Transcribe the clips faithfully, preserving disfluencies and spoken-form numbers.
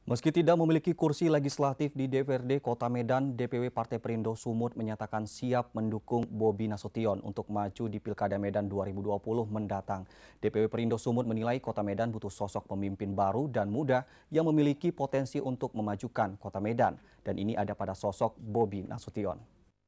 Meski tidak memiliki kursi legislatif di D P R D Kota Medan, D P W Partai Perindo Sumut menyatakan siap mendukung Bobi Nasution untuk maju di Pilkada Medan dua ribu dua puluh mendatang. D P W Perindo Sumut menilai Kota Medan butuh sosok pemimpin baru dan muda yang memiliki potensi untuk memajukan Kota Medan. Dan ini ada pada sosok Bobi Nasution.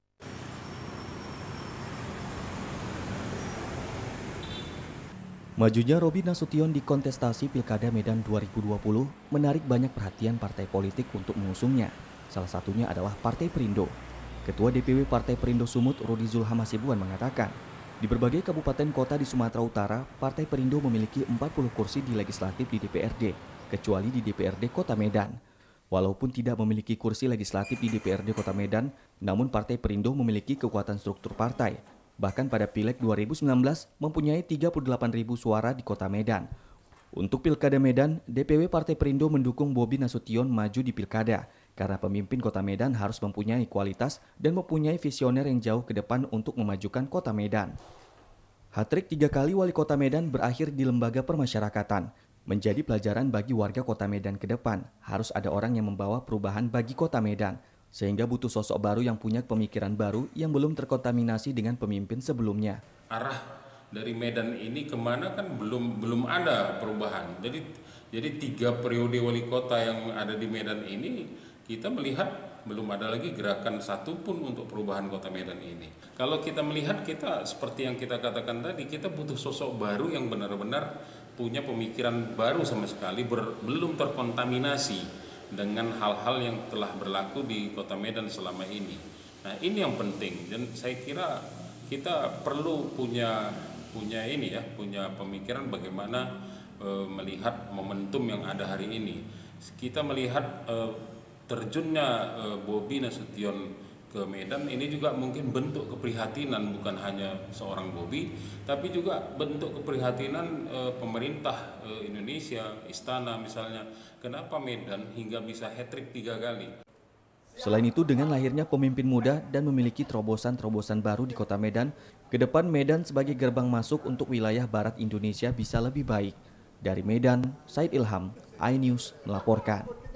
Majunya Bobi Nasution di kontestasi Pilkada Medan dua ribu dua puluh menarik banyak perhatian partai politik untuk mengusungnya. Salah satunya adalah Partai Perindo. Ketua D P W Partai Perindo Sumut, Rudi Zulham Hasibuan mengatakan, di berbagai kabupaten kota di Sumatera Utara, Partai Perindo memiliki empat puluh kursi di legislatif di D P R D, kecuali di D P R D Kota Medan. Walaupun tidak memiliki kursi legislatif di D P R D Kota Medan, namun Partai Perindo memiliki kekuatan struktur partai. Bahkan pada Pileg dua ribu sembilan belas mempunyai tiga puluh delapan ribu suara di Kota Medan. Untuk Pilkada Medan, D P W Partai Perindo mendukung Bobi Nasution maju di Pilkada karena pemimpin Kota Medan harus mempunyai kualitas dan mempunyai visioner yang jauh ke depan untuk memajukan Kota Medan. Hat-trik tiga kali wali Kota Medan berakhir di lembaga permasyarakatan. Menjadi pelajaran bagi warga Kota Medan ke depan, harus ada orang yang membawa perubahan bagi Kota Medan. Sehingga butuh sosok baru yang punya pemikiran baru yang belum terkontaminasi dengan pemimpin sebelumnya. Arah dari Medan ini kemana kan belum belum ada perubahan. Jadi jadi tiga periode wali kota yang ada di Medan ini kita melihat belum ada lagi gerakan satupun untuk perubahan Kota Medan ini. Kalau kita melihat, kita seperti yang kita katakan tadi, kita butuh sosok baru yang benar-benar punya pemikiran baru sama sekali, ber, belum terkontaminasi dengan hal-hal yang telah berlaku di Kota Medan selama ini. Nah, ini yang penting, dan saya kira kita perlu punya punya ini ya, punya pemikiran bagaimana e, melihat momentum yang ada hari ini. Kita melihat e, terjunnya e, Bobi Nasution ke Medan ini juga mungkin bentuk keprihatinan, bukan hanya seorang Bobi, tapi juga bentuk keprihatinan e, pemerintah e, Indonesia, istana misalnya. Kenapa Medan hingga bisa hat-trick tiga kali? Selain itu, dengan lahirnya pemimpin muda dan memiliki terobosan-terobosan baru di Kota Medan, ke depan Medan sebagai gerbang masuk untuk wilayah barat Indonesia bisa lebih baik. Dari Medan, Said Ilham, iNews melaporkan.